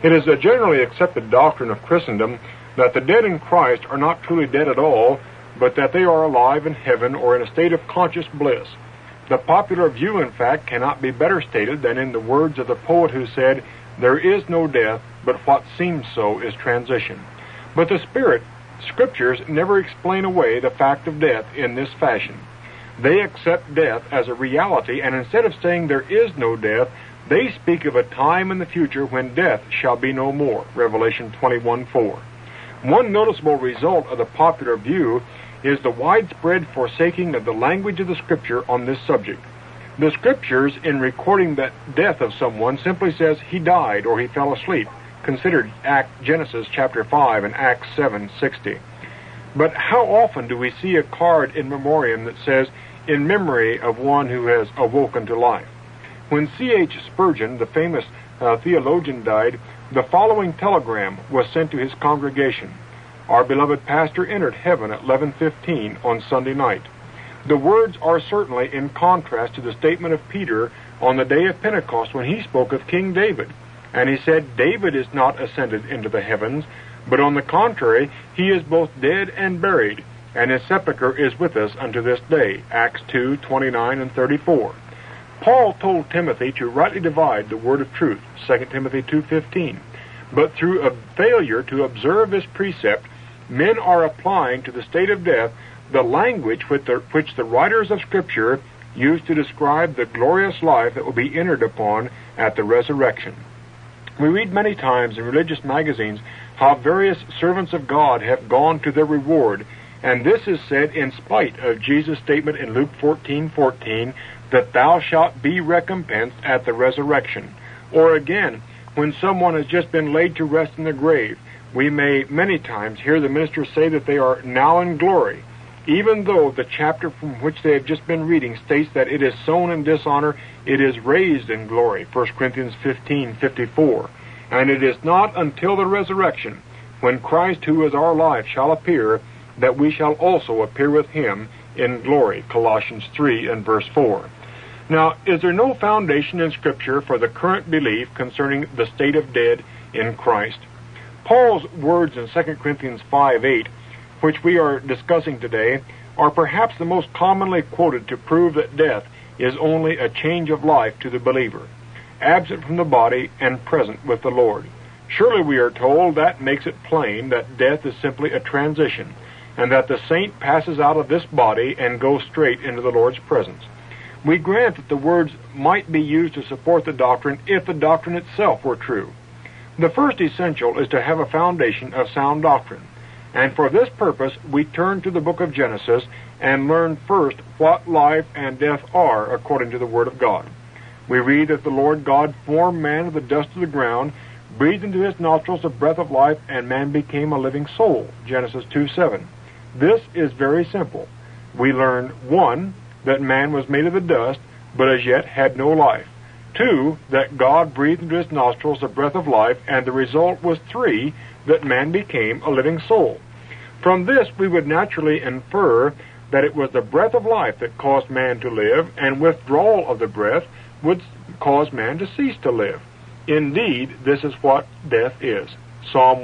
It is a generally accepted doctrine of Christendom that the dead in Christ are not truly dead at all, but that they are alive in heaven or in a state of conscious bliss. The popular view, in fact, cannot be better stated than in the words of the poet who said, "There is no death, but what seems so is transition." But the Scriptures never explain away the fact of death in this fashion. They accept death as a reality, and instead of saying there is no death, they speak of a time in the future when death shall be no more, Revelation 21:4. One noticeable result of the popular view is the widespread forsaking of the language of the Scripture on this subject. The Scriptures, in recording the death of someone, simply says he died or he fell asleep, considered Genesis chapter 5 and Acts 7:60. But how often do we see a card in memoriam that says, "In memory of one who has awoken to life"? When C.H. Spurgeon, the famous theologian, died, the following telegram was sent to his congregation: "Our beloved pastor entered heaven at 11:15 on Sunday night." The words are certainly in contrast to the statement of Peter on the day of Pentecost when he spoke of King David. And he said, "David is not ascended into the heavens, but on the contrary, he is both dead and buried, and his sepulchre is with us unto this day." Acts 2:29 and 34. Paul told Timothy to rightly divide the word of truth, 2 Timothy 2:15. But through a failure to observe this precept, men are applying to the state of death the language which the writers of Scripture used to describe the glorious life that will be entered upon at the resurrection. We read many times in religious magazines how various servants of God have gone to their reward, and this is said in spite of Jesus' statement in Luke 14:14 that thou shalt be recompensed at the resurrection. Or again, when someone has just been laid to rest in the grave, we may many times hear the minister say that they are now in glory, even though the chapter from which they have just been reading states that it is sown in dishonor, it is raised in glory, 1 Corinthians 15:54. And it is not until the resurrection, when Christ, who is our life, shall appear, that we shall also appear with him in glory, Colossians 3 and verse 4. Now, is there no foundation in Scripture for the current belief concerning the state of dead in Christ? Paul's words in 2 Corinthians 5:8, which we are discussing today, are perhaps the most commonly quoted to prove that death is only a change of life to the believer, absent from the body and present with the Lord. Surely, we are told, that makes it plain that death is simply a transition, and that the saint passes out of this body and goes straight into the Lord's presence. We grant that the words might be used to support the doctrine if the doctrine itself were true. The first essential is to have a foundation of sound doctrine, and for this purpose we turn to the book of Genesis and learn first what life and death are according to the Word of God. We read that the Lord God formed man of the dust of the ground, breathed into his nostrils the breath of life, and man became a living soul, Genesis 2:7. This is very simple. We learn, 1, that man was made of the dust, but as yet had no life. 2, that God breathed into his nostrils the breath of life, and the result was 3, that man became a living soul. From this, we would naturally infer that it was the breath of life that caused man to live, and withdrawal of the breath would cause man to cease to live. Indeed, this is what death is. Psalm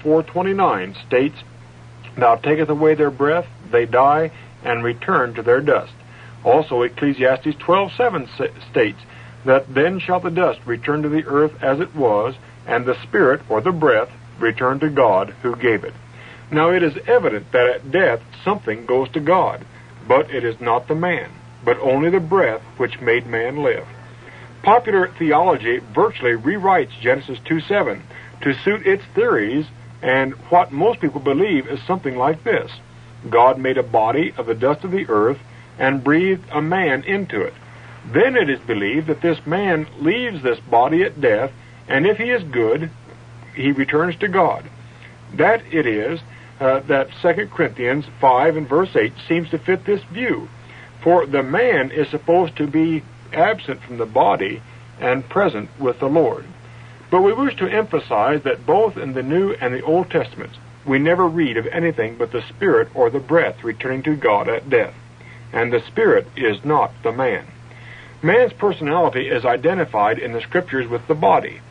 104:29 states, "Thou takest away their breath, they die, and return to their dust." Also, Ecclesiastes 12:7 states that then shall the dust return to the earth as it was, and the spirit, or the breath, return to God who gave it. Now it is evident that at death something goes to God, but it is not the man, but only the breath which made man live. Popular theology virtually rewrites Genesis 2:7 to suit its theories, and what most people believe is something like this: God made a body of the dust of the earth and breathed a man into it. Then it is believed that this man leaves this body at death, and if he is good, he returns to God. That it is that 2 Corinthians 5 and verse 8 seems to fit this view, for the man is supposed to be absent from the body and present with the Lord. But we wish to emphasize that both in the New and the Old Testaments, we never read of anything but the spirit or the breath returning to God at death, and the spirit is not the man. Man's personality is identified in the Scriptures with the body.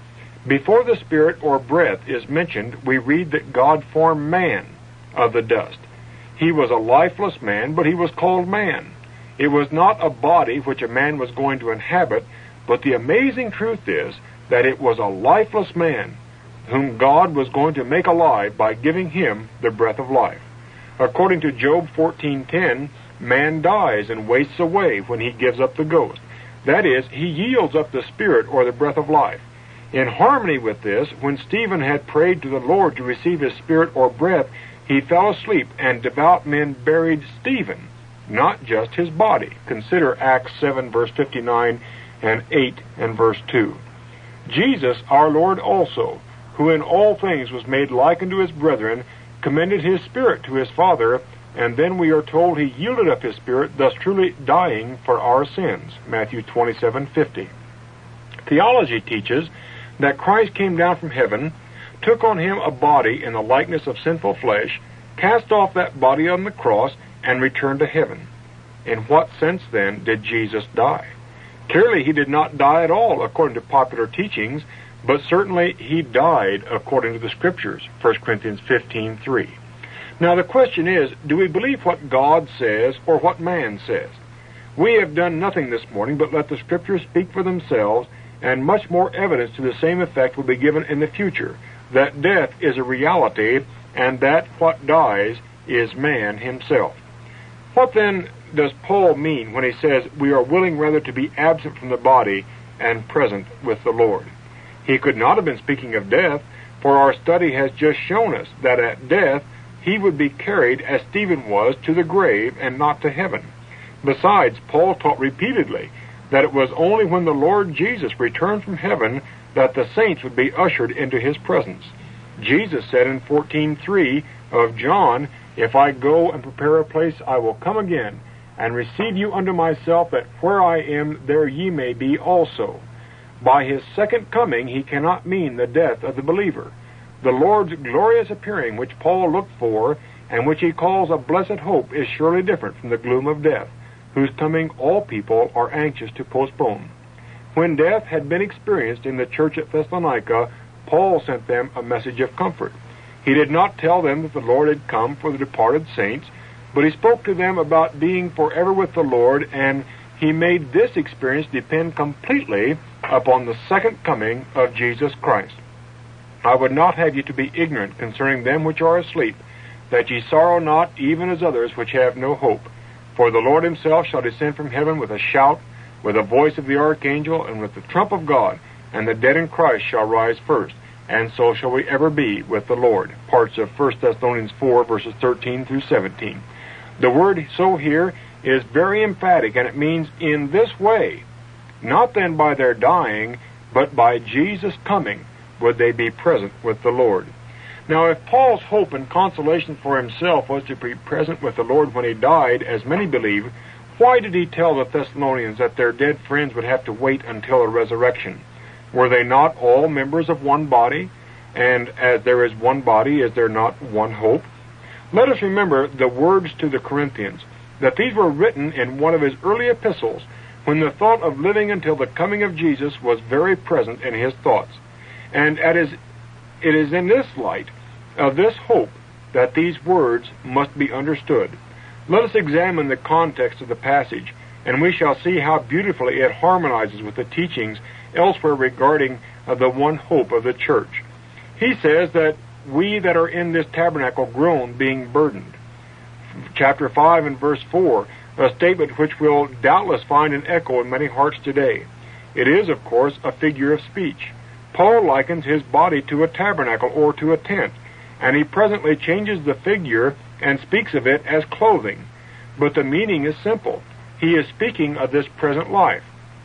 Before the spirit or breath is mentioned, we read that God formed man of the dust. He was a lifeless man, but he was called man. It was not a body which a man was going to inhabit, but the amazing truth is that it was a lifeless man whom God was going to make alive by giving him the breath of life. According to Job 14:10, man dies and wastes away when he gives up the ghost. That is, he yields up the spirit or the breath of life. In harmony with this, when Stephen had prayed to the Lord to receive his spirit or breath, he fell asleep, and devout men buried Stephen, not just his body. Consider Acts 7, verse 59, and 8 and verse 2. Jesus, our Lord also, who in all things was made like unto his brethren, commended his spirit to his Father, and then we are told he yielded up his spirit, thus truly dying for our sins. Matthew 27:50. Theology teaches that Christ came down from heaven, took on him a body in the likeness of sinful flesh, cast off that body on the cross, and returned to heaven. In what sense, then, did Jesus die? Clearly, he did not die at all, according to popular teachings, but certainly he died according to the Scriptures, 1 Corinthians 15:3. Now, the question is, do we believe what God says or what man says? We have done nothing this morning but let the Scriptures speak for themselves, and much more evidence to the same effect will be given in the future, that death is a reality, and that what dies is man himself. What then does Paul mean when he says we are willing rather to be absent from the body and present with the Lord? He could not have been speaking of death, for our study has just shown us that at death he would be carried, as Stephen was, to the grave and not to heaven. Besides, Paul taught repeatedly that it was only when the Lord Jesus returned from heaven that the saints would be ushered into his presence. Jesus said in 14:3 of John, "If I go and prepare a place, I will come again and receive you unto myself, that where I am, there ye may be also." By his second coming, he cannot mean the death of the believer. The Lord's glorious appearing, which Paul looked for, and which he calls a blessed hope, is surely different from the gloom of death, whose coming all people are anxious to postpone. When death had been experienced in the church at Thessalonica, Paul sent them a message of comfort. He did not tell them that the Lord had come for the departed saints, but he spoke to them about being forever with the Lord, and he made this experience depend completely upon the second coming of Jesus Christ. "I would not have you to be ignorant concerning them which are asleep, that ye sorrow not, even as others which have no hope. For the Lord himself shall descend from heaven with a shout, with the voice of the archangel, and with the trump of God, and the dead in Christ shall rise first, and so shall we ever be with the Lord." Parts of 1 Thessalonians 4, verses 13 through 17. The word "so" here is very emphatic, and it means in this way. Not then by their dying, but by Jesus' coming would they be present with the Lord. Now, if Paul's hope and consolation for himself was to be present with the Lord when he died, as many believe, why did he tell the Thessalonians that their dead friends would have to wait until a resurrection? Were they not all members of one body? And as there is one body, is there not one hope? Let us remember the words to the Corinthians, that these were written in one of his early epistles, when the thought of living until the coming of Jesus was very present in his thoughts. And it is in this light of this hope that these words must be understood. Let us examine the context of the passage, and we shall see how beautifully it harmonizes with the teachings elsewhere regarding the one hope of the church. He says that we that are in this tabernacle groan, being burdened. Chapter 5 and verse 4, a statement which will doubtless find an echo in many hearts today. It is, of course, a figure of speech. Paul likens his body to a tabernacle or to a tent, and he presently changes the figure and speaks of it as clothing. But the meaning is simple. He is speaking of this present life,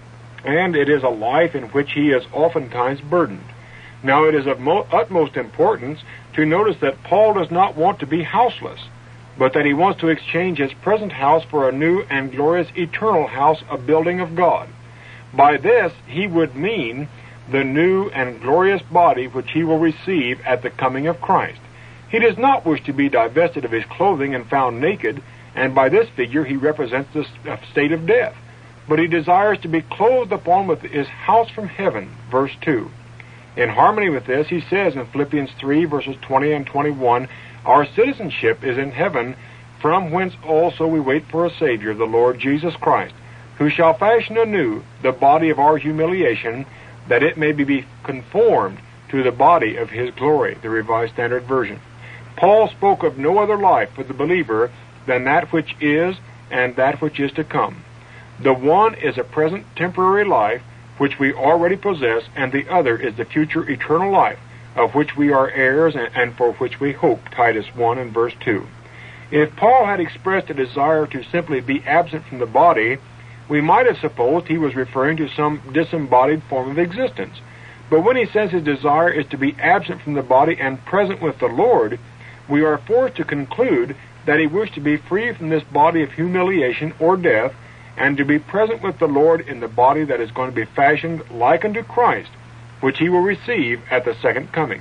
and it is a life in which he is oftentimes burdened. Now, it is of utmost importance to notice that Paul does not want to be houseless, but that he wants to exchange his present house for a new and glorious eternal house, a building of God. By this, he would mean the new and glorious body which he will receive at the coming of Christ. He does not wish to be divested of his clothing and found naked, and by this figure he represents the state of death. But he desires to be clothed upon with his house from heaven, verse 2. In harmony with this, he says in Philippians 3, verses 20 and 21, our citizenship is in heaven, from whence also we wait for a Savior, the Lord Jesus Christ, who shall fashion anew the body of our humiliation, that it may be conformed to the body of his glory, the Revised Standard Version. Paul spoke of no other life for the believer than that which is and that which is to come. The one is a present temporary life, which we already possess, and the other is the future eternal life, of which we are heirs and for which we hope, Titus 1 and verse 2. If Paul had expressed a desire to simply be absent from the body, we might have supposed he was referring to some disembodied form of existence. But when he says his desire is to be absent from the body and present with the Lord, we are forced to conclude that he wished to be free from this body of humiliation or death, and to be present with the Lord in the body that is going to be fashioned like unto Christ, which he will receive at the second coming.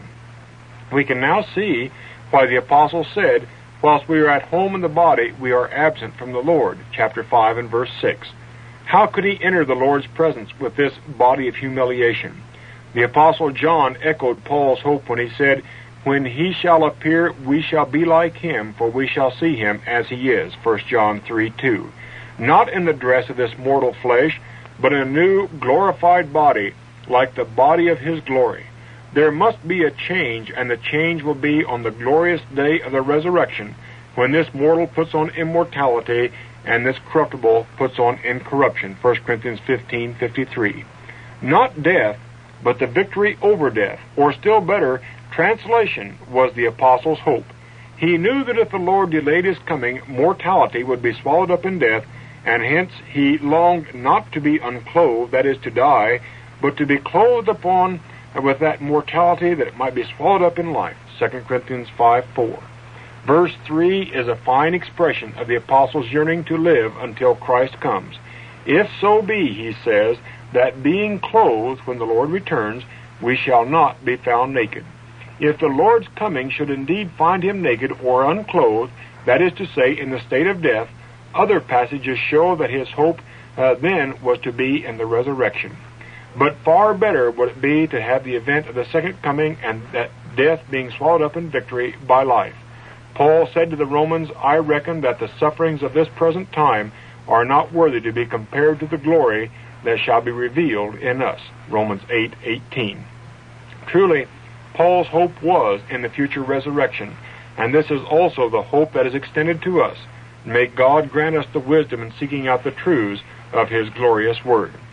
We can now see why the apostle said, whilst we are at home in the body, we are absent from the Lord, chapter 5 and verse 6. How could he enter the Lord's presence with this body of humiliation? The apostle John echoed Paul's hope when he said, when he shall appear, we shall be like him, for we shall see him as he is, 1 John 3:2. Not in the dress of this mortal flesh, but in a new glorified body, like the body of his glory. There must be a change, and the change will be on the glorious day of the resurrection, when this mortal puts on immortality, and this corruptible puts on incorruption, 1 Corinthians 15:53. Not death, but the victory over death, or still better, translation, was the apostle's hope. He knew that if the Lord delayed his coming, mortality would be swallowed up in death, and hence he longed not to be unclothed, that is, to die, but to be clothed upon with that mortality, that it might be swallowed up in life, 2 Corinthians 5:4. Verse 3 is a fine expression of the apostle's yearning to live until Christ comes. If so be, he says, that being clothed when the Lord returns, we shall not be found naked. If the Lord's coming should indeed find him naked or unclothed, that is to say, in the state of death, other passages show that his hope then was to be in the resurrection. But far better would it be to have the event of the second coming, and that death being swallowed up in victory by life. Paul said to the Romans, I reckon that the sufferings of this present time are not worthy to be compared to the glory that shall be revealed in us, Romans 8:18. Truly, Paul's hope was in the future resurrection, and this is also the hope that is extended to us. May God grant us the wisdom in seeking out the truths of his glorious word.